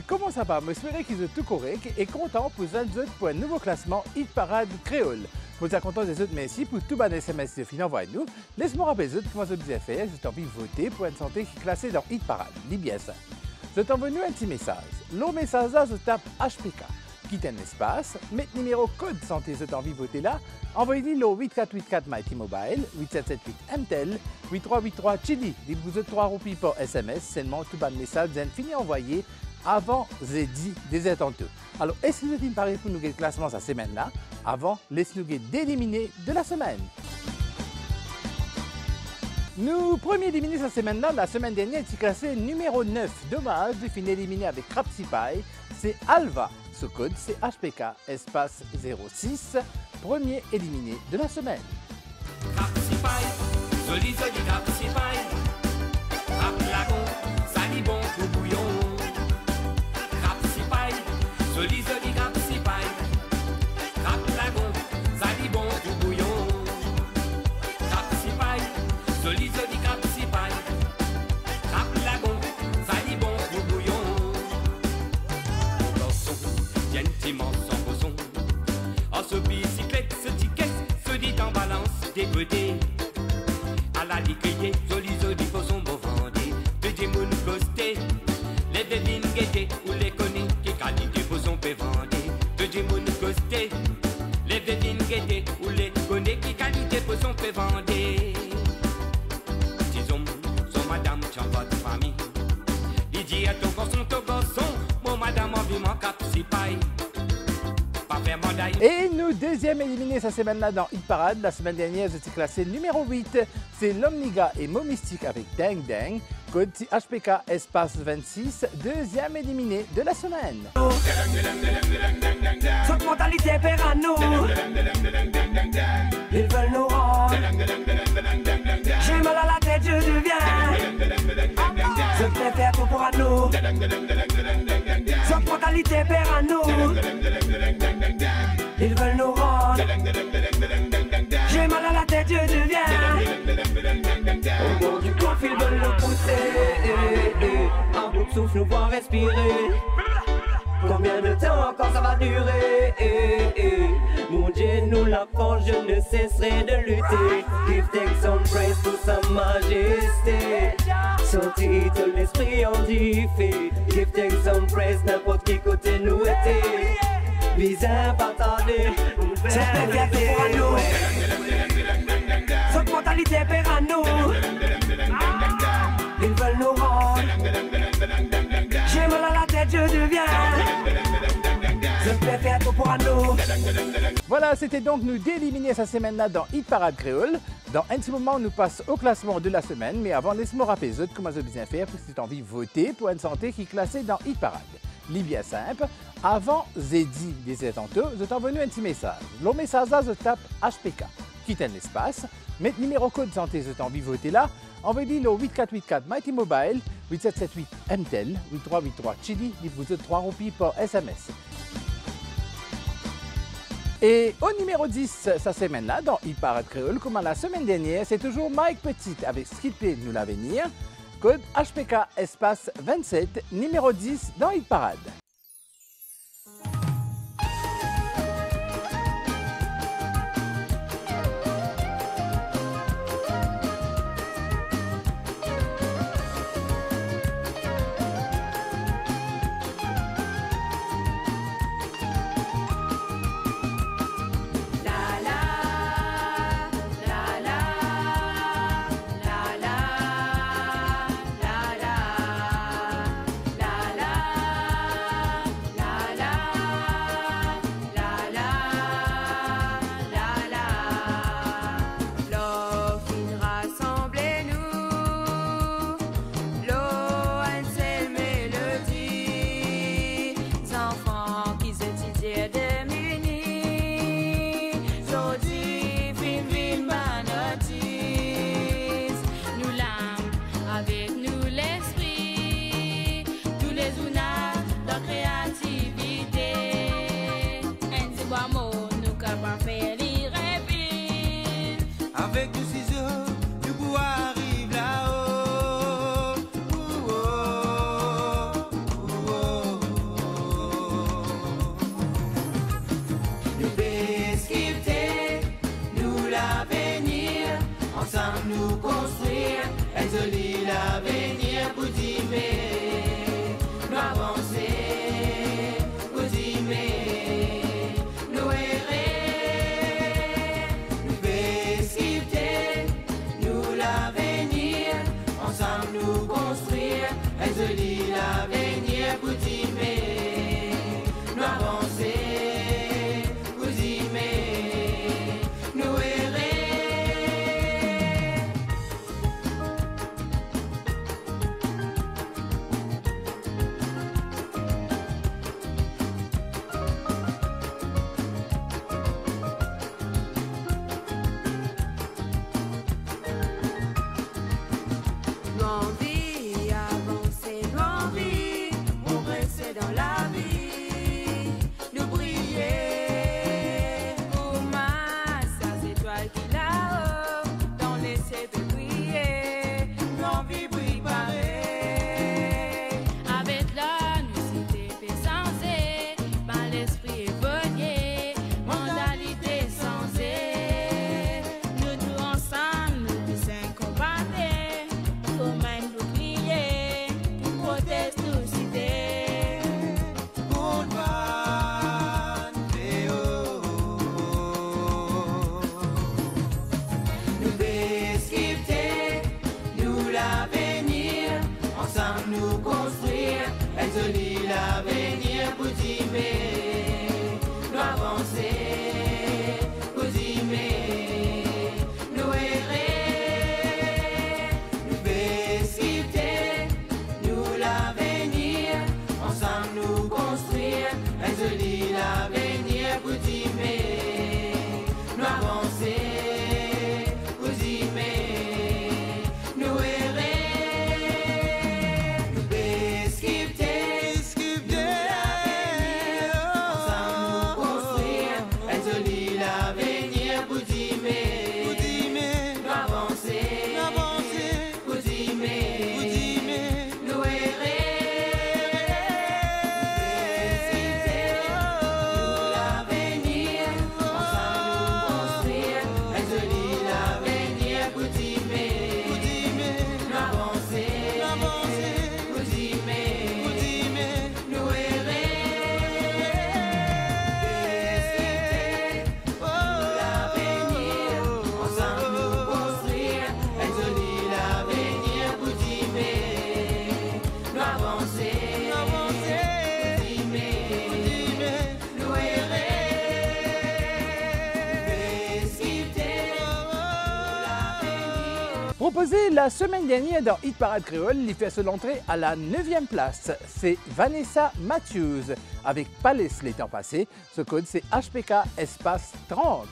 puis comment ça va? J'espère qu'ils sont tout correct et content pour un nouveau classement Hit Parade créole. Vous êtes content des autres, merci pour tout bon SMS de fin envoyez nous. Laisse-moi rappeler les autres comment ça vous a fait. J'ai envie de voter pour une santé qui est classée dans Hit Parade. Dis bien ça. Vous êtes envenu un petit message. Le message là, je tape HPK. Quitte un espace, mettez numéro code santé, vous avez envie de voter là. Envoyez-le le 8484 Mighty Mobile, 8778 MTEL, 8383 Chili. Vous avez 3 roupies par SMS, seulement tout bon message, vous avez fini envoyer avant jeudi des attentes. Alors, est-ce que vous êtes préparé pour nous le classement cette semaine-là? Avant, laissez-nous d'éliminer de la semaine. Nous, premier éliminé cette semaine-là, la semaine dernière, était classé numéro 9. Dommage, de finir éliminé avec Rapsipai. C'est Alva. Ce code, c'est HPK, espace 06. Premier éliminé de la semaine. Rapsipai, joli joli Rapsipai. Rap lagon, salibon tout bouillon. Rapsipai, joli joli Rapsipai. Rap lagon, salibon tout bouillon. Rapsipai, joli joli Rapsipai. Rap lagon, salibon tout bouillon. Garçon, gentiment sans boson. En ce bicyclette, ce ticket, se dit en balance, dégoûté. À la liquide, joli joli boson beau vendé. De Jimoun costé, les devines guettés ou les connus qui qualité boson peut vendre. De Jimoun costé, les devines guettés ou les connus qui qualité boson peut vendre. Disons, son madame, tiens votre famille. Il dit à ton garçon, mon madame en vivant cap si paille. Et nous, deuxième éliminé cette semaine-là dans Hit Parade. La semaine dernière, j'étais classé numéro 8. C'est L'Omniga et Momystique avec Dang Dang. Code HPK espace 26. Deuxième éliminé de la semaine. Cette mentalité perd à nous. Ils veulent nous rendre. J'ai mal à la tête, je deviens. Je préfère tout pour à nous. Cette mentalité perd à nous. Ils veulent nous rendre. J'ai mal à la tête, je deviens. Au bord du coffre, ils veulent nous pousser. En bout de souffle, nous voir respirer. Combien de temps encore ça va durer? Mon Dieu, nous la force, je ne cesserai de lutter. Give thanks and praise to sa majesté. Son titre, l'esprit en dit fait. Give thanks and praise, n'importe qui côté nous était. Bizarre, pas tarder. C'est fierté pour nous. Cette mentalité perd à nous. Ils veulent nous rendre. J'ai mal à la tête, je deviens. Je préfère tout pour nous. Voilà, c'était donc nous d'éliminer cette semaine-là dans Hit Parade créole. Dans un petit moment, nous passons au classement de la semaine. Mais avant, laisse-moi rappeler les autres comment je bien faire pour si tu as envie de voter pour une santé qui est classée dans Hit Parade. Bien simple, avant jeudi des attentats, je t'ai envoyé un petit message. Le message là, je tape HPK. Quitte un espace, mets numéro code santé, je t'ai envie de voter là. Envoyez le 8484 Mighty Mobile, 8778 MTEL, 8383 Chili, vous êtes 3 roupies par SMS. Et au numéro 10, cette semaine-là, dans Hit Parade créole, comme la semaine dernière, c'est toujours Mike Petit avec Skippé nous l'avenir. Code HPK espace 27, numéro 10 dans Hit Parade. nous avancer, vous aimer, nous errer, nous esquiver, nous l'avenir, ensemble nous construire, un joli l'avenir, vous aimer, nous avancer, vous aimer, nous errer, nous esquiver, l'avenir, vous aimer, nous avancer, vous aimer, nous errer, nous l'avenir, ensemble nous construire, un joli l'avenir, vous aimer, nous avancer, vous aimer, nous errer. Proposé la semaine dernière dans Hit Parade Créole, il fait son entrée à la 9e place. C'est Vanessa Matthews avec Palace les temps passés. Ce code c'est HPK espace 30.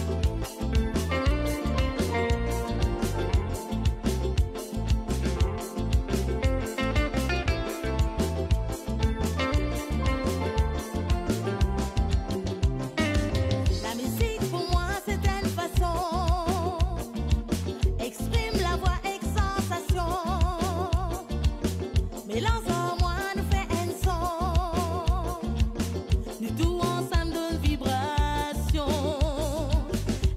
La musique pour moi c'est une façon, exprime la voix et sensation, mélange en moi nous fait un son, nous tout ensemble d'une vibration,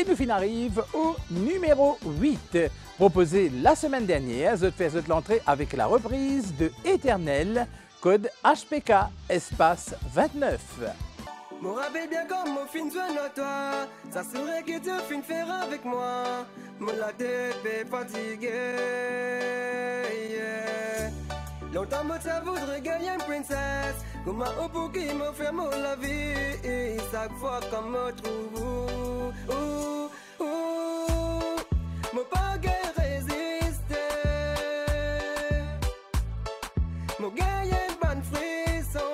Et nous arrive au numéro 8. Proposé la semaine dernière, je fais l'entrée avec la reprise de Éternel, code HPK, espace 29. Me rappelle bien comme mon fin soin à toi. Ça serait que tu fin faire avec moi. Me la tête est fatiguée. Yeah. Longtemps moi ça voudrait gagner une princesse. Comment on peut qui me fait mon la vie. Chaque fois qu'on me trouve. Me pas résister. Me gagner une bonne frisson.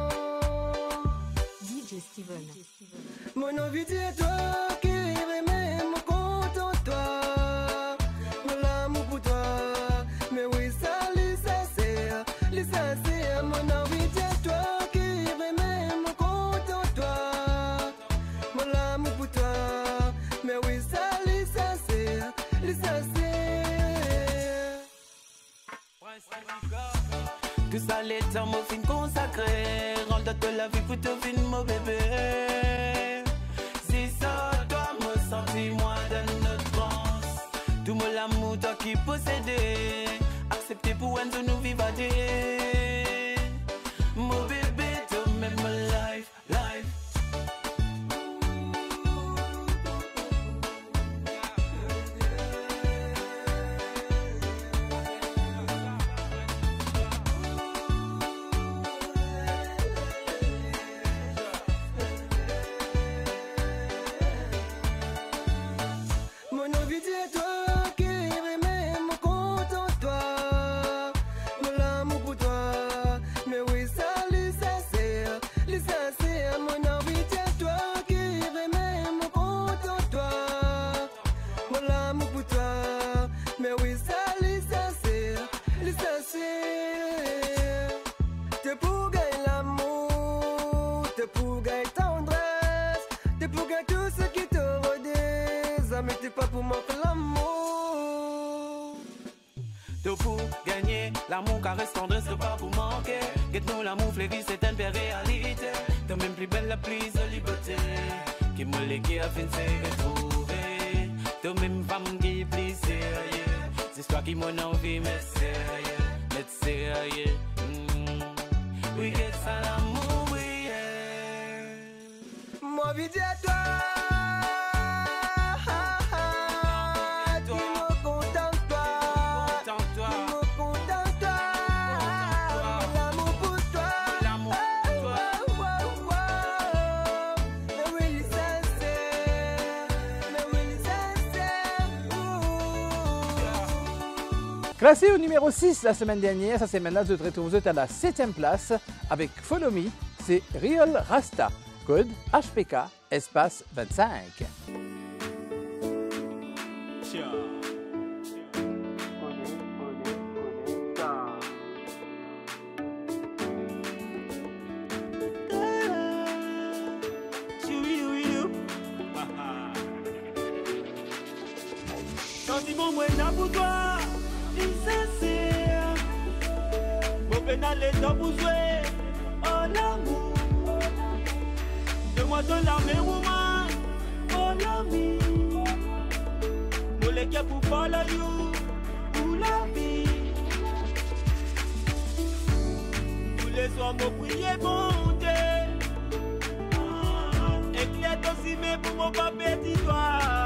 Mon envie de toi qui remet mon compte en toi. Mon amour pour toi. Mais oui, ça, c'est mon envie de toi qui remet mon compte en toi. Mon amour pour toi. Mais oui, ça, c'est. Tout ça, les temps, mon fin consacré. Rends de la vie pour te fin, mon bébé. C'est ça, toi, me sentis moi dans notre transe. Tout mon l'amour, toi qui possédait. Accepté pour un de nous vivre à deux. Mon bébé, toi, même life. Mais t'es pas pour manquer l'amour. T'es pour gagner l'amour, caresse tendresse, c'est pas pour manquer. Guette-nous l'amour, flévis, c'est une réalité. T'es même plus belle, la plus de liberté. Qui me légué à fin de se retrouver. T'es même femme qui est plus sérieux. C'est toi qui m'en envie, mais sérieux. Oui, get ça l'amour, oui, yeah. Moi, vie à toi. Classé au numéro 6 la semaine dernière, ça c'est maintenant de retrouver à la 7e place avec Follow Me, c'est Real Rasta, code HPK, espace 25. Sentiment moi là pour toi. Les temps pour jouer, oh l'amour. De-moi de l'armée, woman, oh l'ami. Nous les gars pour follow you, pour la vie. Tous les soirs, me prier, mon Dieu. Éclaire ton cimé pour mon papier, dis-toi.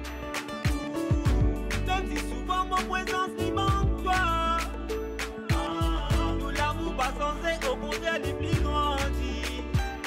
Même si souvent, mon présence, il manque toi. Pas censé, au contraire, les plus grandis.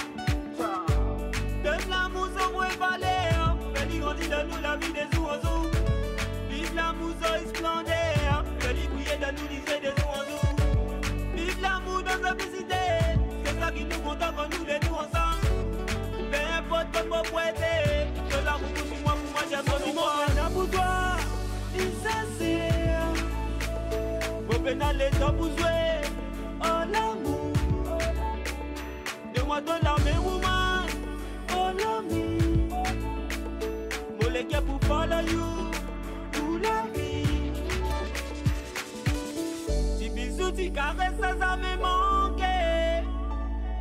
De l'amour sans moins valeur, mais il grandit de nous la vie des oiseaux. Vive l'amour sans splendeur, mais il brille de nous l'idée des oiseaux. Vive l'amour dans simplicité, c'est ça qui nous contente quand nous les deux ensemble. Peu importe votre propriété, que l'amour pour moi, j'aime ton moi. Pour toi, il s'assire. Vous venez les temps pour jouer. Oh l'amour, de-moi de l'armée, woman, oh l'ami. Mon les gars pour follow you, pour la vie. Ti bisous, ti caresses, ça me manqué.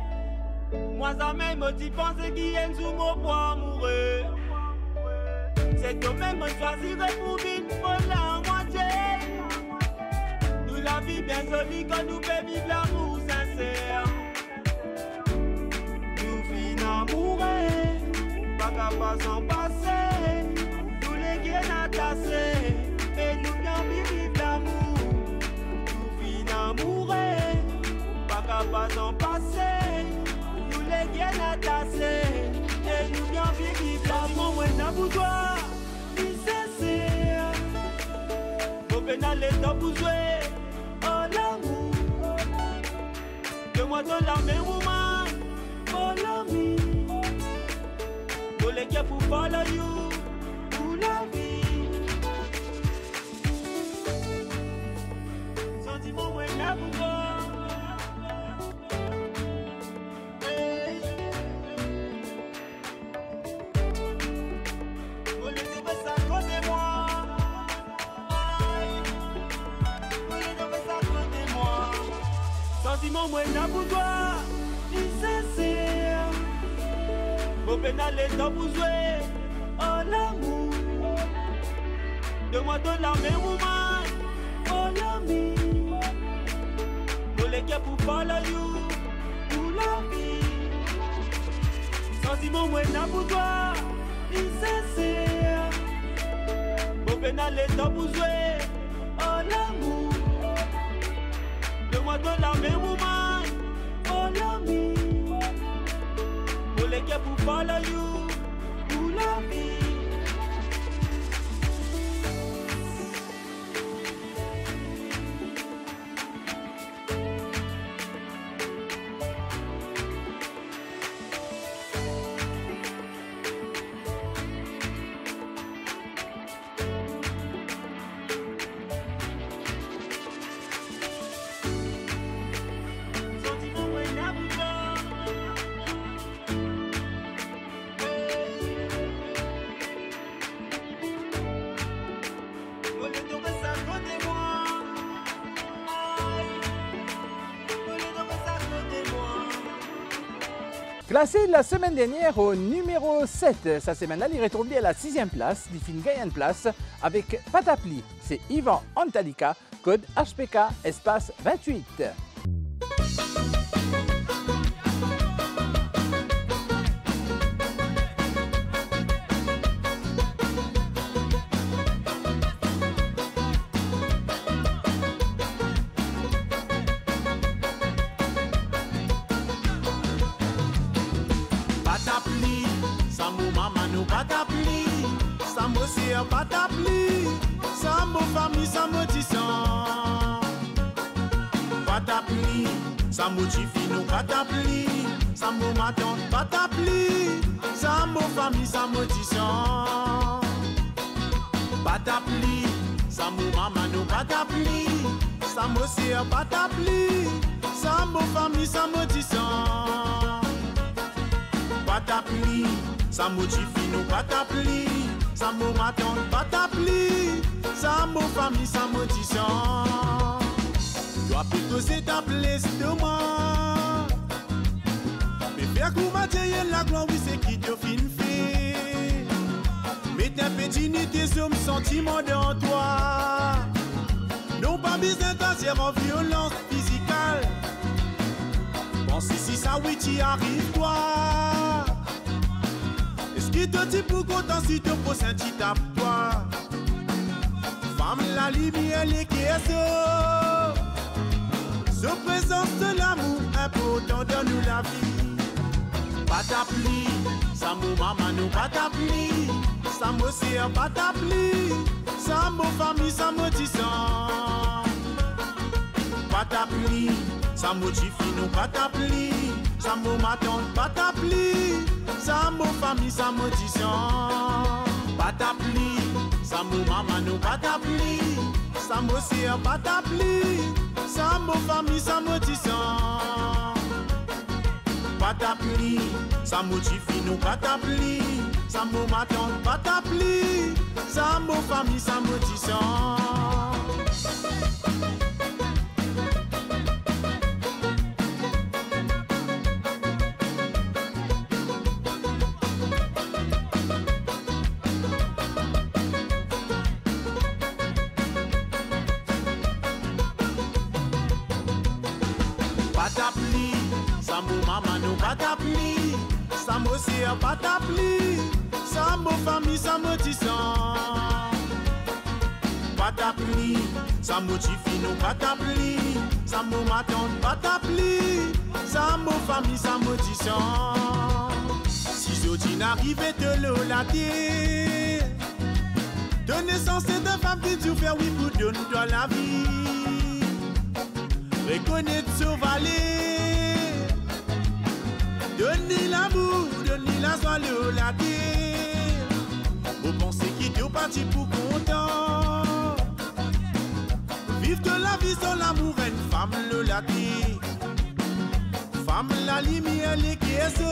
Moi, ça même, tu penses qu'il y a une sous mon poids mourir. C'est toi-même choisirais pour vivre pour la moitié. Nous la vie bien jolie quand nous pouvons vivre l'amour sincère. Nous finissons amoureux, pas capable s'en passer. Nous les gains attachés, et nous bien vivre l'amour. Nous finissons amoureux, pas capable s'en passer. Nous les gains attachés, et nous bien vivre l'amour. Moi n'a pour toi, il sincère. Au pénal les temps pour jouer, oh l'amour. Que moi dans la même woman, oh l'ami. Pour les gars pour follow you, pour la vie. Sentiment moi n'a pour toi. Sentiment moi n'a pour toi, il sincère. Au pénal les temps pour jouer, oh l'amour. De moi dans la même woman, oh l'ami. Pour les gars pour follow you, pour la vie. Sentiment moi n'a pour toi, il sincère. Au pénal les temps pour jouer, oh l'amour. De moi dans la même woman, oh l'ami. Pour les gars pour follow you, pour la vie. Classé la semaine dernière au numéro 7, sa semaine-là, il est retourné à la 6e place, il finit gagnant place avec Patapli. C'est Yvan Antalika, code HPK, espace 28. Patapli, ça me famille, ça me disant. Patapli, ça me tifino, patapli, ça me maton, patapli, ça me famille, ça me disant. Patapli, ça me maman, patapli, ça me sert, patapli, ça me famille, ça me disant. Patapli, ça me tifino, patapli. Ça me maton, patapli, ça me famille, ça me disant. Dois plutôt c'est ta place de moi. Mais faire qu'on matériel la gloire, oui, c'est qui te fin fait. Mais tes petits tes hommes sentiments dans toi. Non pas besoin d'agir en violence physique. Pense si ça, oui, t'y arrives, quoi. Qui te dit pour content si te pose un petit tape toi. Femme la lumière les caisses. Ce présence de l'amour important dans nous la vie. Patapli, ça me maman nous patapli. Ça me sert patapli. Ça me famille, ça me disant. Patapli, ça me tifine nous patapli. Ça me maton patapli. Ça me famille, ça me disant. Patapli, ça me maman nous patapli. Ça me sert patapli. Ça me famille, ça me disant. Patapli, ça me tifine nous patapli. Ça me maton patapli. Ça me famille, ça me disant. Patapli, Samo maman nous patapli, Samo c'est patapli, Samo famille, Samo tissan. Patapli, Samo tifi nous patapli, Samo maton patapli, Samo famille, Samo tissan. Si Zodine arrive de l'eau la terre, de naissance et de femme qui tu fais oui pour donner dans la vie. Reconnaître ce valet, donner l'amour, donner la joie, la terre. Vous pensez qu'il est parti pour content. Vivre de la vie sans l'amour, une femme le la terre. Femme la lumière, les caisses.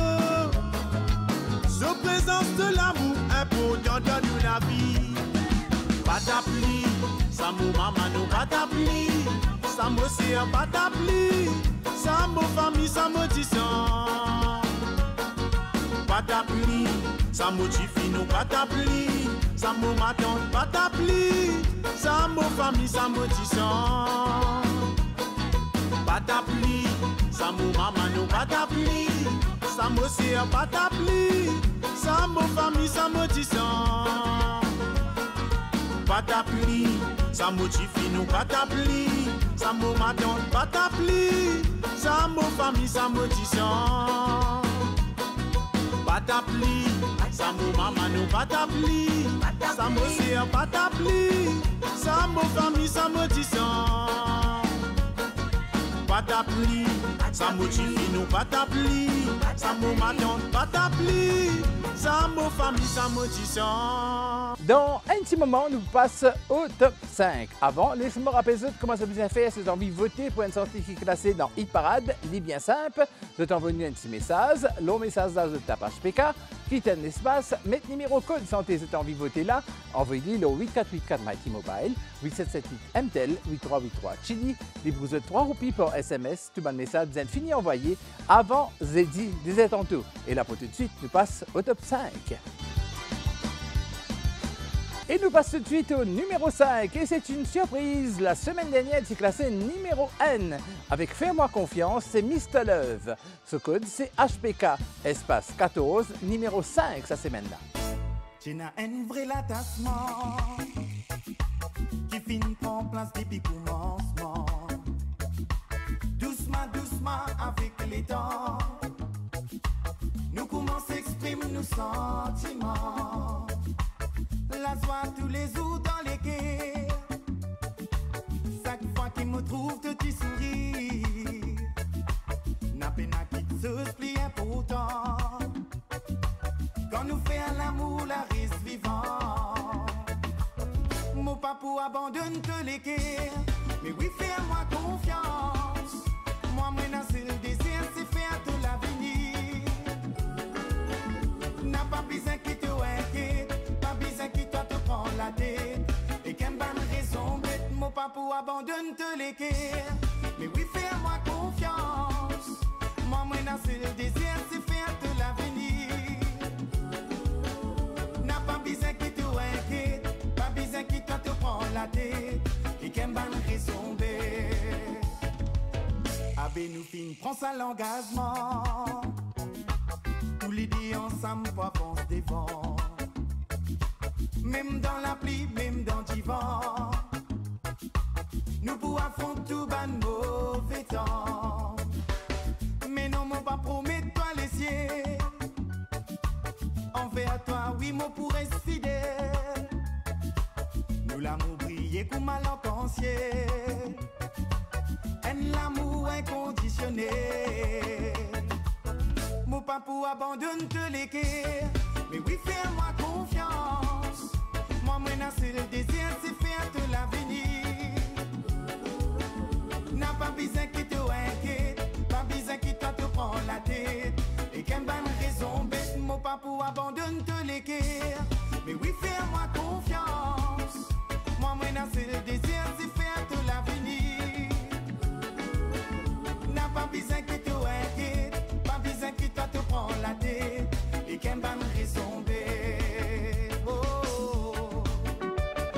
Sa présence de l'amour important dans la vie. Patapli, Samo maman nous patapli, Samo c'est patapli, Samo famille, Samo tissan. Patapli, Samo tifi nous patapli, Samo maton patapli, Samo famille, Samo tissan. Patapli, Samo maman nous patapli, Samo c'est patapli, Samo famille, Samo tissan. Patapli, Samo tifi nous patapli, Samo maton patapli, Samo famille, Samo tissan. Patapli, Samo maman nous patapli, Samo c'est patapli, Samo famille, Samo tissan. Patapli, Samo tifi nous patapli, Samo maton patapli, Samo famille, Samo tissan. Dans un petit moment, nous passe au top 5. Avant, laissez-moi rappeler comment ça bien fait si vous avez envie de voter pour une sortie qui est classée dans Hit Parade. Il est bien simple. Vous êtes envoyé un petit message. Le message là, vous tapez HPK, quittez un espace, mettez numéro code santé, vous avez envie de voter là. Envoyez-le au 8484 Mighty Mobile, 8778 MTEL, 8383 Chili. Libre 3 roupies par SMS. Tout bon message, vous êtes fini envoyé avant Zedi des tantôt. Et là, pour tout de suite, nous passe au top 5. Et nous passons tout de suite au numéro 5. Et c'est une surprise. La semaine dernière, c'est classé numéro N. Avec Fais-moi confiance, c'est Mr. Love. Ce code, c'est HPK, espace 14, numéro 5, cette semaine-là. Tu n'as un vrai l'attachement qui finit prend place depuis commencement. Doucement, doucement, avec les temps, nous commençons à exprimer nos sentiments. La joie tous les jours dans les quais. Chaque fois qu'il me trouve de petits sourires, n'a peine à qui se plie important. Quand nous faisons l'amour, la reste vivant. Mon papa abandonne te les quais. Mais oui, fais-moi confiance. Moi, maintenant, c'est le désir, c'est faire de l'avenir. N'a pas besoin qu'il te inquiète. La tête et qu'un bonne raison bête mon papa abandonne te l'équerre. Mais oui, fais-moi confiance. Moi, maintenant, c'est le désir, c'est faire de l'avenir. N'a pas besoin qui te inquiète, pas besoin qui te prend la tête et qu'un bonne raison bête. Abbé nous fin, prends ça l'engagement. Tous les deux ensemble pour avancer devant. Même dans la pluie, même dans le vent, nous pouvons affronter tout ban mauvais temps. Mais non, mon pas promet-toi les cieux. Envers toi, oui, mon pour être fidèle. Nous l'amour briller comme à l'arc-en-ciel. Un l'amour inconditionné. Mon pas pour abandonner te l'équerre. Mais oui, fais-moi confiance. Moi, maintenant, c'est le désir, c'est faire de l'avenir. N'a pas besoin qui te inquiète, pas besoin qui te prend la tête. Et qu'un bonne raison bête, mon papa abandonne te l'équerre. Mais oui, fais-moi confiance. Moi, maintenant, c'est le désir, c'est faire de l'avenir. N'a pas besoin qui te inquiète, pas besoin qui te prend la tête. Et qu'un bonne raison bête. Oh.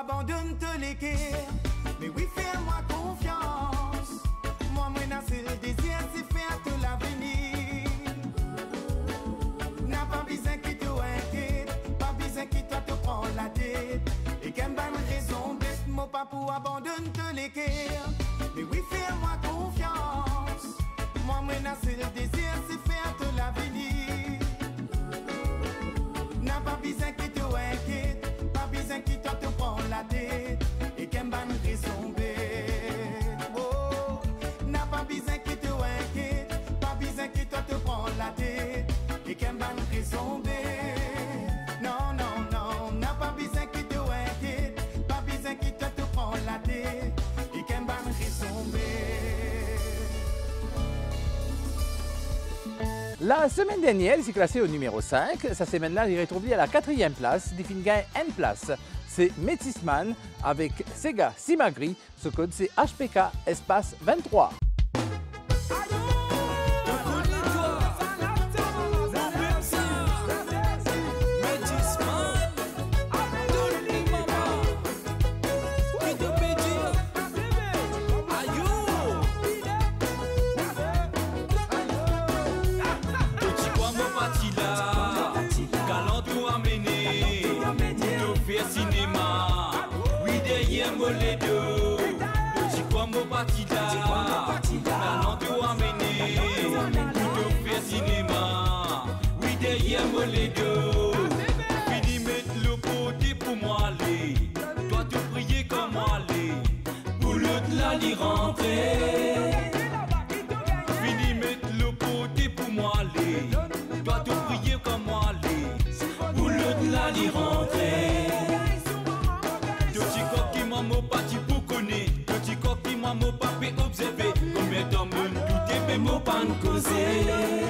abandonne te l'équerre. Mais oui, fais-moi confiance. Moi, mon seul désir, c'est faire tout l'avenir. N'a pas besoin qui te inquiète, pas besoin qui toi te prend la tête. Et qu'une bonne raison, bête, mon pas pour abandonne te l'équerre. Mais oui, fais-moi confiance. Moi, mon seul désir, c'est faire tout l'avenir. N'a pas besoin qui te inquiète, pas besoin qui toi te prend la tête. Et qu'une bonne raison, bête. Oh, n'a pas besoin qui te inquiète, pas besoin qui toi te prend la tête. Et qu'une bonne raison, bête. Non, non, non, n'a pas besoin qui te inquiète, pas besoin qui toi te prend la tête. Et qu'une bonne raison, bête. La semaine dernière, il s'est classé au numéro 5. Cette semaine-là, il est retrouvé à la 4e place, des gagne N place. C'est Métisman avec Sega Simagri. Ce code, c'est HPK espace 23. Les deux, fini mettre le côté pour moi aller. Toi tu prier comme moi aller. Pour l'autre là l'y rentrer. Fini mettre le côté pour moi aller. Toi tu prier comme moi aller. Pour l'autre là l'y rentrer. Petit corps qui m'a mon parti pour connaître. Petit corps qui m'a mon papé observé. Combien d'hommes tout est mais mon pas causer.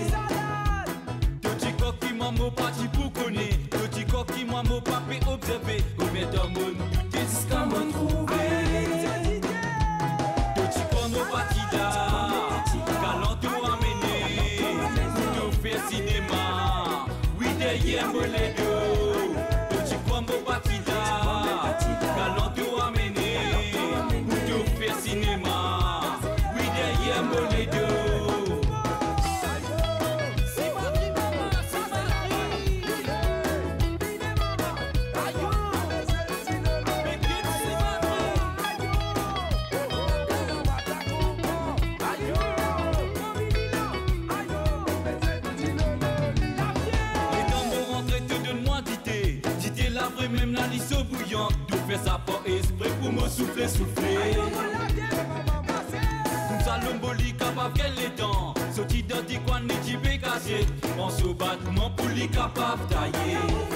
Mon parti pour connaître, petit corps qui m'a mon papé observé, combien d'hommes tout est jusqu'à me trouver. Petit corps mon parti là, galant tout amené, tout fait cinéma, oui derrière moi les deux. Petit corps mon parti là, galant tout amené, tout fait cinéma, oui derrière moi les deux. Même la lisse bouillante, tout fait ça pour esprit pour me souffler, souffler. Comme ça l'omboli capable qu'elle les dents, sorti dans des coins de tibé cassé, on se battement pour les capable tailler.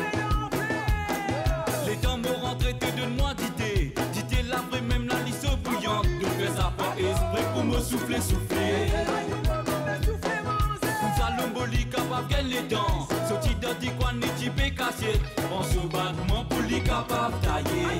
Les dents me rentrent te donne-moi d'idées, d'idées la vraie même la lisse bouillante, tout fait ça pour esprit pour me souffler, souffler. Comme ça l'omboli capable qu'elle les dents, sorti dans des coins de tibé cassé, on se battement pour les capables tailler.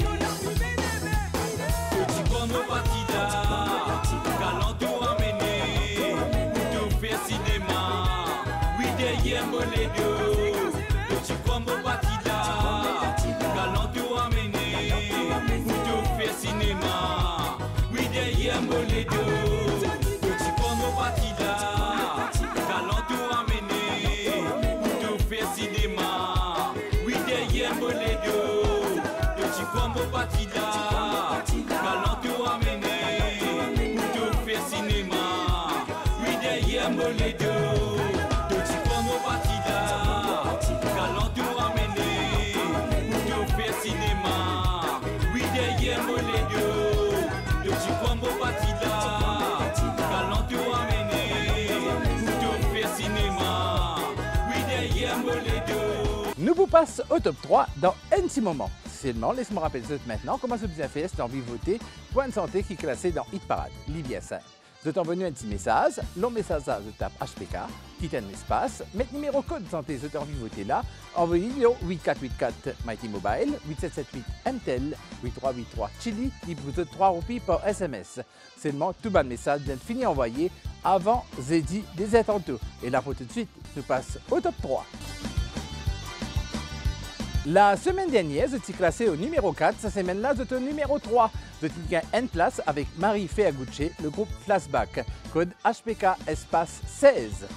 Petit comme au batida, galant tout amené, tout fait cinéma, oui derrière moi les deux. Petit comme au batida, galant tout amené, tout fait cinéma, oui derrière moi les deux. Petit comme au batida, galant tout amené, tout fait cinéma, oui derrière moi les deux. Petit comme au batida, galant tout amené, tout fait cinéma, oui derrière moi les deux. Petit comme au batida, galant tout amené, tout fait cinéma, oui derrière moi les deux. Petit comme au batida, galant tout amené, tout fait cinéma, oui derrière moi les deux. Nous vous passons au top 3 dans un petit moment. Seulement, laisse-moi rappeler maintenant comment ce bien fait si tu as envie de voter pour une santé qui est classée dans Hit Parade. Libya 5. Je t'ai envoyé un petit message. Long message, je tape HPK, quitte un espace. Mettre numéro code santé, je t'ai envie de voter là. Envoyez-le au 8484 Mighty Mobile, 8778 MTEL, 8383 Chili, libre de 3 roupies par SMS. Seulement, tout bas de message vient de finir envoyé avant Zedi des tantôt. Et là, pour tout de suite, je passe au top 3. La semaine dernière, je suis classé au numéro 4. Cette semaine-là, je suis au numéro 3. Je suis gagné une place avec Marie Feaguche, le groupe Flashback. Code HPK espace 16.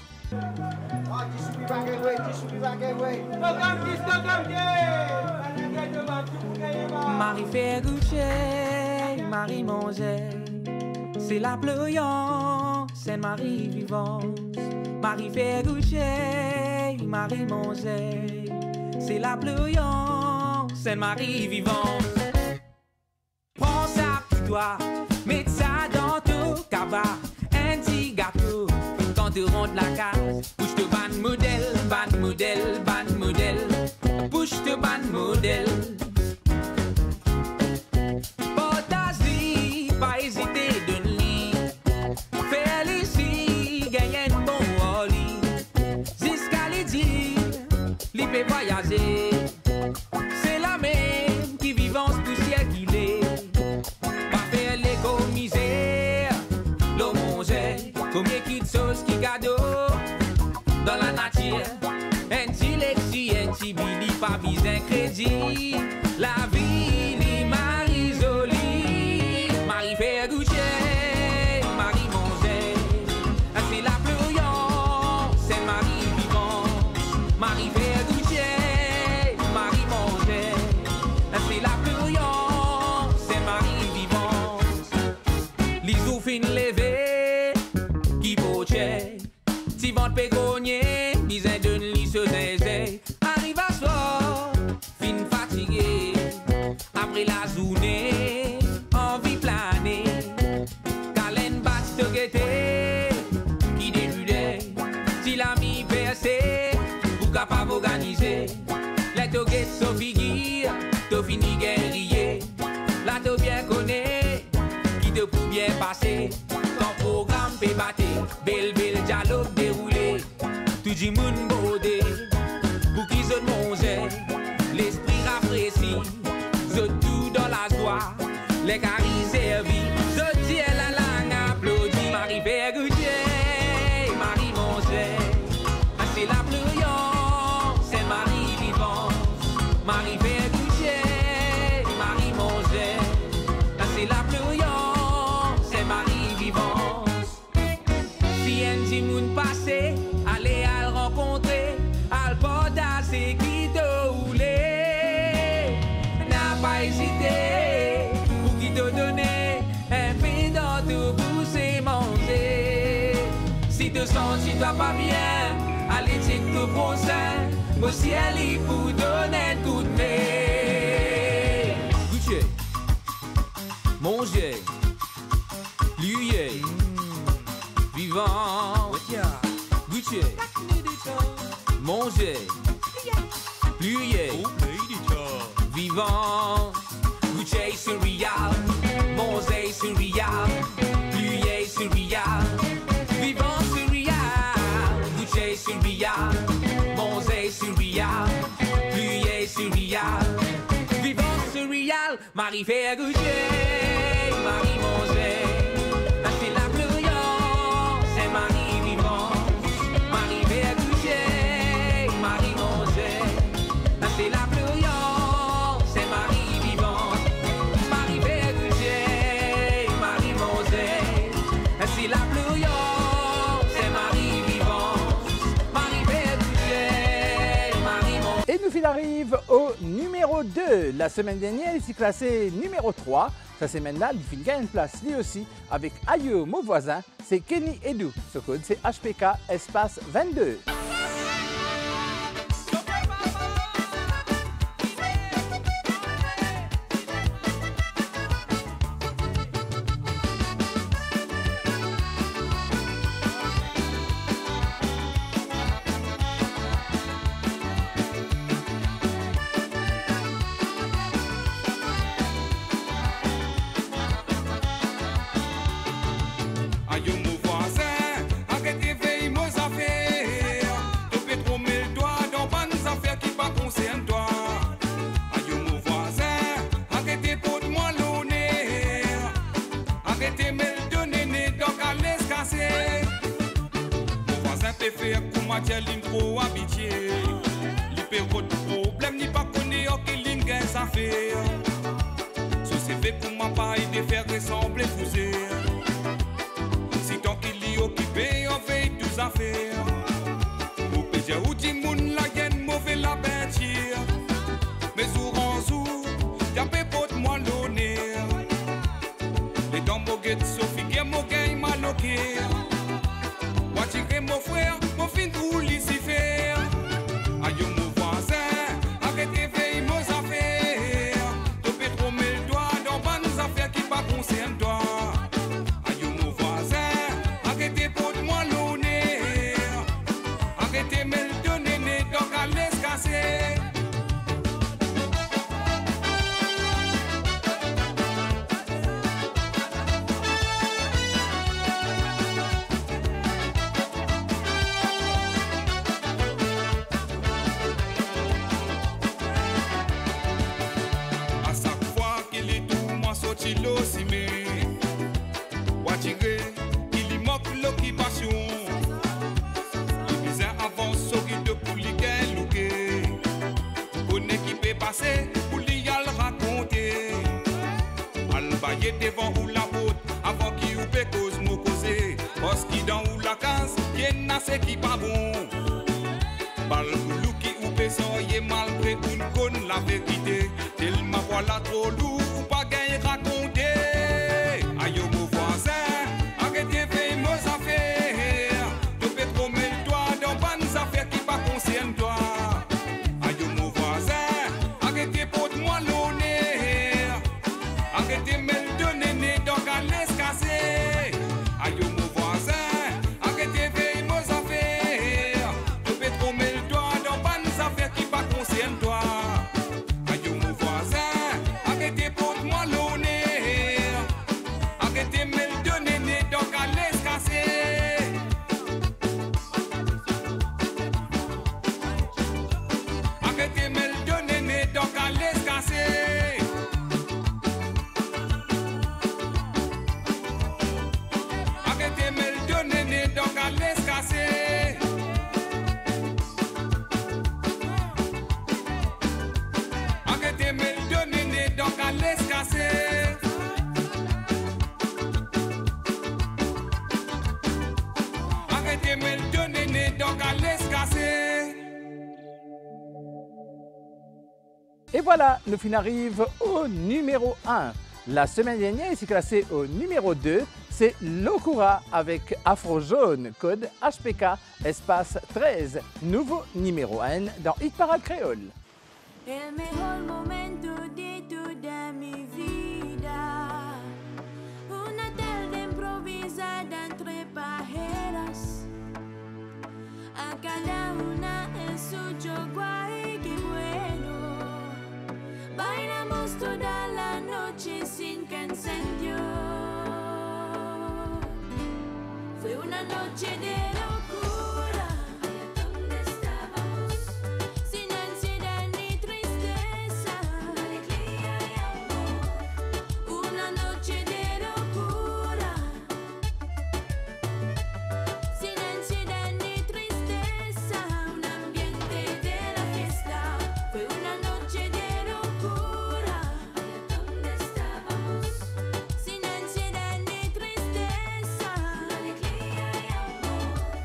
Marie Feaguche, Marie Mongel, c'est la pleuillante, c'est Marie vivante. Marie Feaguche, Marie Mongel, c'est la pleuillante, c'est Marie vivante. Prends ça pour toi, mets ça dans ton cabas, un petit gâteau. Quand tu rentres la case, bouge te ban modèle, ban modèle, ban modèle, bouge te ban modèle. Portage-y, pas hésiter de lit, fais-le ici, gagne un bon lit. Jusqu'à l'idée, l'y peut voyager, c'est la même qui vivance poussière qu'il est. Pas faire l'économiser, l'eau manger, combien qu'il de sauce qui cadeau dans la nature. Un petit lexi, un petit bili, pas besoin crédit. La vie, li Marie jolie, Marie Feaguche, Marie Mongel, c'est la pleuillante, c'est Marie vivante. Marie Feaguche, Marie Mongel, c'est la pleuillante, c'est Marie vivante. Les ou fin levé, qui poche, si vente pégonnier, besoin d'une lisse zézé. Arrive à soir, fin fatigué, après la journée, envie planer. Calen bat te guetter, qui débudait, si l'ami percé, ou capable organiser. Les to get so figure, to fini guerrier. Là to bien connaît, qui te peut bien passer. Ton programme peut battre, belle dialogue déroulé. Tout du monde bodé, pour qui se manger, l'esprit rafraîchi, je tout dans la joie, les caries servis, je dis la langue applaudie. Marie Feaguche, Marie Mongel, c'est la pleuillante, c'est Marie vivante. Marie Feaguche, Marie Mongel, c'est la pleuillante, c'est Marie vivante. Si un petit monde passé, allez à le rencontrer, à le porter, qui te roulé. N'a pas hésité, pour qui te donner un peu dans tout pour se manger. Si te sens, si toi pas bien, allez dire tout pour ça, au ciel il pour donner un coup de main. Goûter, manger, lier, vivant. Goûter, manger, plier, vivant. Goûter surreal, manger surreal, plier surreal, vivant surreal. Goûter surreal, manger surreal, plier surreal, vivant surreal. Marie Feaguche, Marie Mongel, c'est la pleuillante, c'est Marie vivante. Marie Feaguche, Marie Mongel, c'est la pleuillante, c'est Marie vivante. Marie Feaguche, Marie Mongel, c'est la pleuillante, c'est Marie vivante. Marie Feaguche, Marie Mongel. Et nous arrive au numéro 2. La semaine dernière, il s'est classé numéro 3. Cette semaine-là, il finit une place lui aussi avec Ayo, mon voisin. C'est Kenny Edou. Ce code, c'est HPK espace 22. Ayo mon voisin, arrêtez veille nos affaires. Tu peux trop mettre le doigt dans bonnes affaires qui pas concernent toi. Ayo mon voisin, arrêtez pour moi l'honneur. Arrêtez me donner né donc à l'aise casser. Mon voisin peut faire comme matière ligne trop habitué. Il peut pas de problème ni pas connaître. affaires. Ce CV pour ma paille de faire ressembler fouser. Si tant qu'il y occupé, on fait tous affaires. Au pédia ou dit moun la gaine mauvais la bêtire. Mais jour en jour, y'a pas pot moi l'honneur. Les dents moguettes Sophie qui mon gain maloqué. Moi tirer mon frère, mon fin tout Lucifer. Aïe mon voisin, arrêtez veille nos affaires. Tu peux trop mettre le doigt dans bonnes affaires qui pas concernent toi. Aïe mon voisin, arrêtez pour moi l'honneur. Arrêtez me le donner donc à laisse casser. Il y moque l'occupation. Il disait avant sorti de pour lui louquer. On équipé passé pour lui le raconter. Al bailler devant ou la botte avant qu'il ou pe cause mot causé. Parce qu'il dans ou la case, y'en n'a c'est qui pas bon. Bal ou qui ou pe soyez malgré une conne la vérité. Tellement voilà trop lourd ou pas gagner raconter. Aïe mon voisin, arrêtez veille nos affaires. Tu peux trop mettre le doigt dans bonnes affaires qui pas concernent toi. Aïe mon voisin, arrêtez pour moi l'honneur. Arrêtez me le donner donc à laisse casser. Aïe mon voisin, arrêtez veille nos affaires. Tu peux trop mettre le doigt dans bonnes affaires qui pas concernent toi. Aïe mon voisin, arrêtez pour moi l'honneur. Arrêtez me le donner donc à laisse casser. Arrêtez me le donner donc à laisse casser. Arrêtez me le donner donc à laisse casser. Arrêtez me le donner donc à laisse casser. Arrêtez me le donner donc à laisse casser. Et voilà, le film arrive au numéro 1. La semaine dernière, il s'est classé au numéro 2. C'est Lokura avec Afro Jaune, code HPK, espace 13. Nouveau numéro 1 dans Hit Parade Créole. El mejor momento de toda mi vida. Una tarde improvisada entre pajeras. A cada una en su yoguay, qué bueno. Bailamos toda la noche sin cansancio. Fue una noche de locura. ¿Dónde estábamos? Sin ansiedad ni tristeza, alegría y amor. Una noche de locura. Sin ansiedad ni tristeza, un ambiente de la fiesta. Fue una noche de locura. ¿Dónde estábamos? Sin ansiedad ni tristeza, alegría y amor.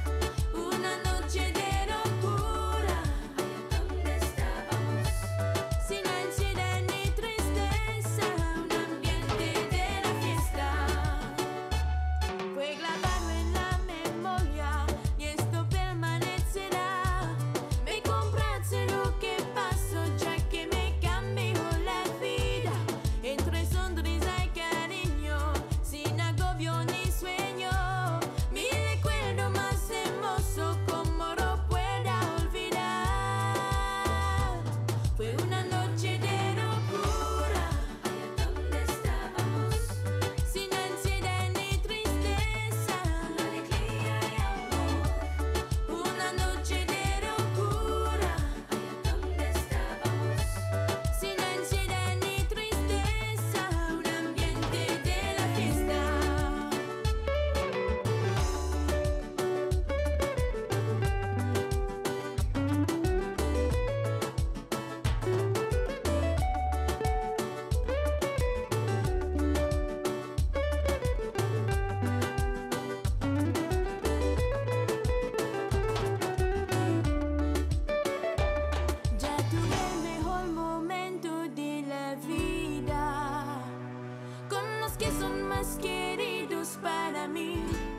son más queridos para mí.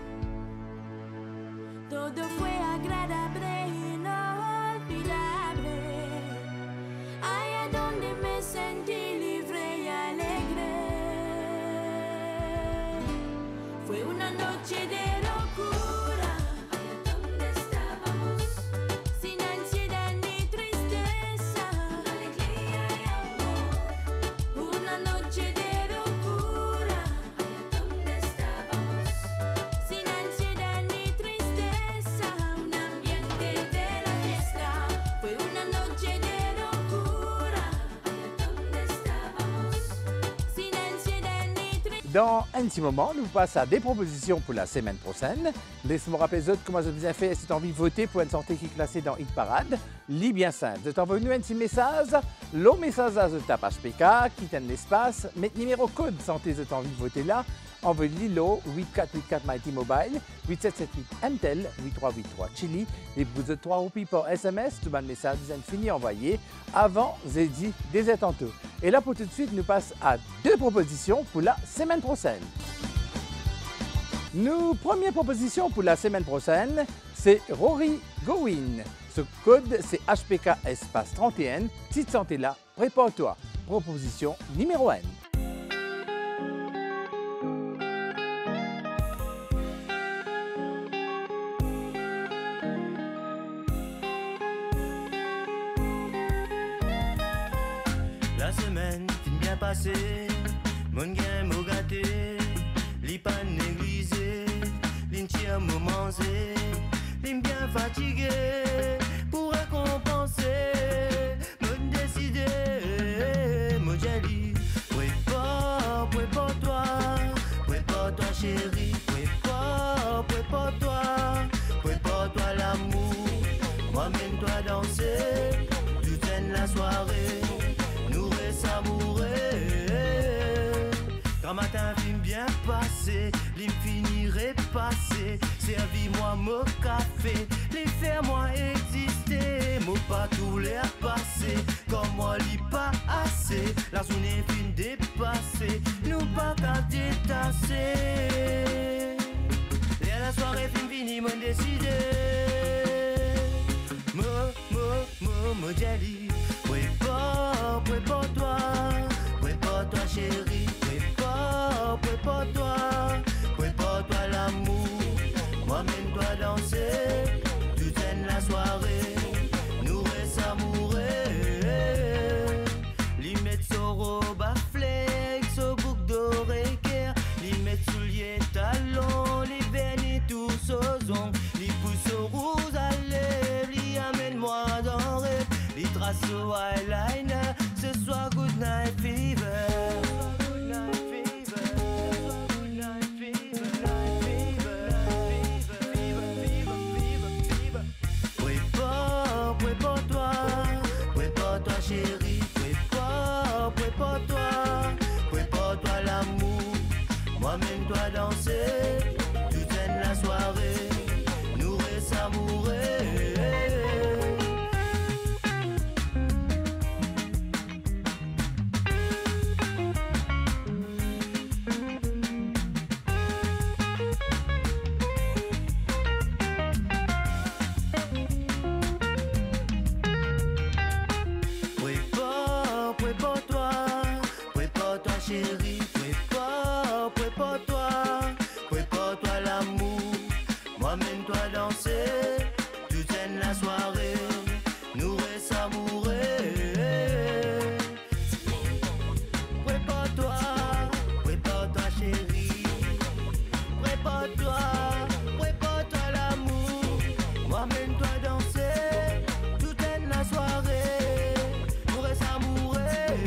Todo fue agradable, inolvidable. Allá donde me sentí libre y alegre. Fue una noche de locura. Allá donde estábamos, sin ansiedad ni tristeza, alegría y amor. Una noche de locura. Allá donde estábamos, sin ansiedad ni tristeza, un ambiente de la fiesta. Fue una noche de locura. Allá donde estábamos, sin ansiedad ni tristeza. Dans un petit moment, nous passons à des propositions pour la semaine prochaine. Laissez-moi rappeler les autres comment vous avez bien fait. Si tu as envie de voter pour une sortie qui est classée dans Hit Parade, lis bien simple. Vous êtes envoyé un petit message. Le message à ta page PK, qui t'aime l'espace. Mettre numéro code santé, vous avez envie de voter là. Envoyez l'ILO 8484 Mighty Mobile, 8778 MTEL, 8383 Chili. Et vous êtes 3 roupies par SMS. Tout le message, vous avez fini envoyé avant Zedi des tantôt. Et là, pour tout de suite, nous passons à deux propositions pour la semaine prochaine. Nos premières propositions pour la semaine prochaine, c'est Rory Gowin. Ce code, c'est HPK espace 31. Petite santé là, prépare-toi. Proposition numéro 1. La semaine fin bien passée, mon gain m'a gâté, li pas négligé, l'intien m'a mangé, l'im bien fatigué, pour récompenser, me décider, me jali, prépare-toi, prépare-toi chérie, prépare-toi l'amour, moi mène-toi danser, toute la soirée. Quand matin vient bien passer, l'im finirait passer. Servis-moi mon café, les faire moi exister. Moi pas tous les passer, comme moi l'y pas assez. La journée fin dépassée, nous pas qu'à détasser. Et la soirée fin finie, moi décidé. Mo jali, prépare-toi, chérie. Prépare-toi l'amour, moi mène-toi danser, toute la soirée, nous reste amoureux. Li met soro baflex, au bouc d'oreiller, li met souliers talons, li vernis tous aux ongles, li pousse au rouge à lèvres, li amène-moi dans rêve, li trace au eyeliner, ce soir good night fever. Chérie, prépare-toi l'amour, moi mène-toi danser, toute la soirée, nous reste amoureux. Chérie, prépare-toi l'amour, moi mène-toi danser, toute la soirée, nous reste amoureux. Prépare-toi chérie, prépare-toi l'amour, moi mène-toi danser, toute la soirée, nous reste amoureux.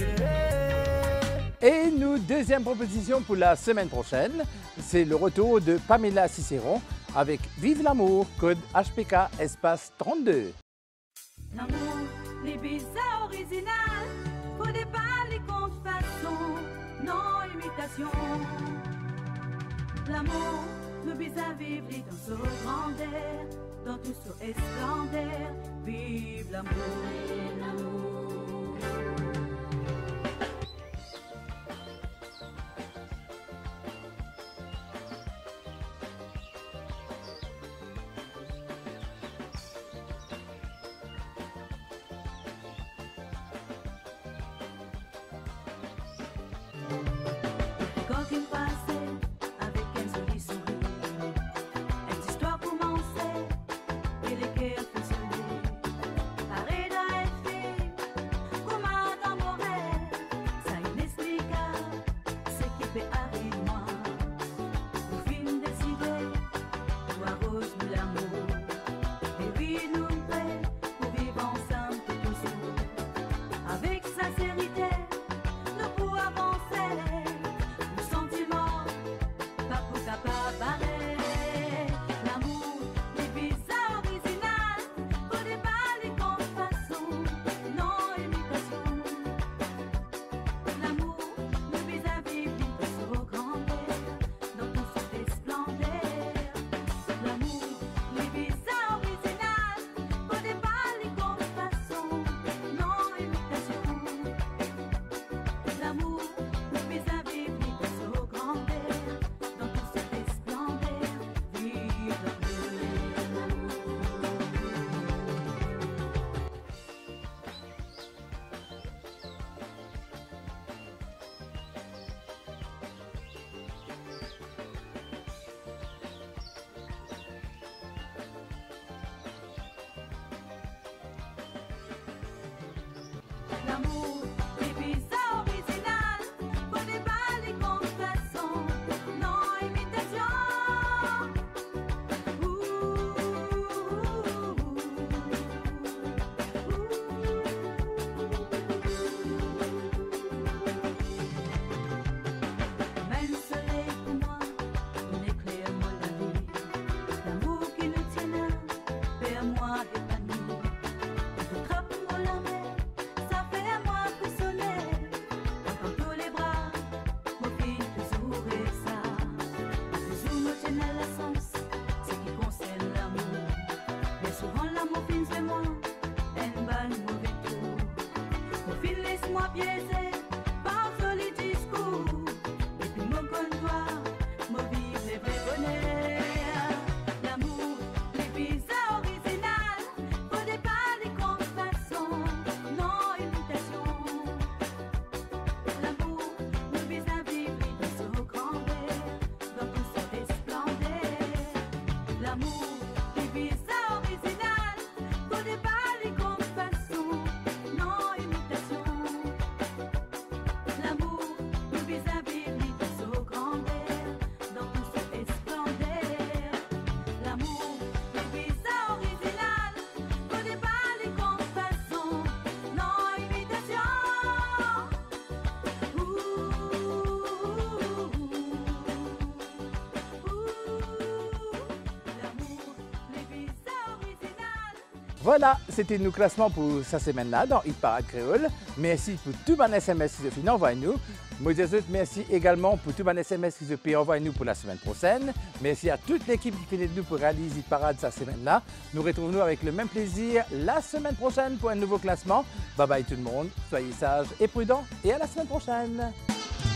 Et nos deuxième proposition pour la semaine prochaine, c'est le retour de Pamela Cicéron avec Vive l'amour, code HPK espace 32. L'amour, les bizarres original, faut pas les contrefaçons, non imitation. L'amour, nous bizarres vivre dans ce grandeur, dans tout ce esplendaire, vive l'amour. qui me passait avec un joli sourire. Une histoire commençait et les cœurs fusionnaient. Pareil d'un effet, comme un amoureux, ça inexplicable, ce qui peut arriver moi. Au film décidé, ou arrose l'amour. Et puis nous prêts pour vivre ensemble toujours. Avec sincérité, nous pouvons avancer. Nos sentiments, pas pour capable barrer. L'amour, les bizarres originales, pour des balles comme façon, non imitation. L'amour, nous vise à vivre d'une grandeur, dans toute cette splendeur. L'amour, les bizarres originales, pour des balles comme façon, non imitation. L'amour, nous vise à vivre d'une grandeur, dans toute cette splendeur. Vive l'amour. L'amour, les bizarres originales, pour des balles comme façon, non imitation. Même soleil pour moi, un éclair moi la vie. L'amour qui nous tient là, vers moi épanoui. Notre amour la mer, ça fait à moi frissonner. Dans tous les bras, mon fil toujours et ça. Toujours me tienne à la sens, ce qui concerne l'amour. Mais souvent l'amour finit de moi, elle balle mauvais tour. Mon fil laisse-moi piéger par joli discours. Et puis mon comptoir, mon vivre les vrais bonheurs. L'amour, les bizarres originales, pour des balles comme façon, non imitation. L'amour, nous vise à vivre d'une grandeur, dans toute cette splendeur. L'amour, les bizarres originales, pour des balles comme façon, non imitation. L'amour, nous vise à vivre d'une grandeur, dans toute cette splendeur. L'amour, les bizarres originales, pour des balles comme façon, non imitation. L'amour, les bizarres originales. Voilà, c'était nos classements pour cette semaine-là dans Hit Parade Créole. Merci pour tout bon SMS qui se fait envoyer nous. Moi, je vous merci également pour tout bon SMS qui se fait envoyer nous pour la semaine prochaine. Merci à toute l'équipe qui fait de nous pour réaliser Hit Parade cette semaine-là. Nous retrouvons avec le même plaisir la semaine prochaine pour un nouveau classement. Bye bye tout le monde, soyez sages et prudents et à la semaine prochaine.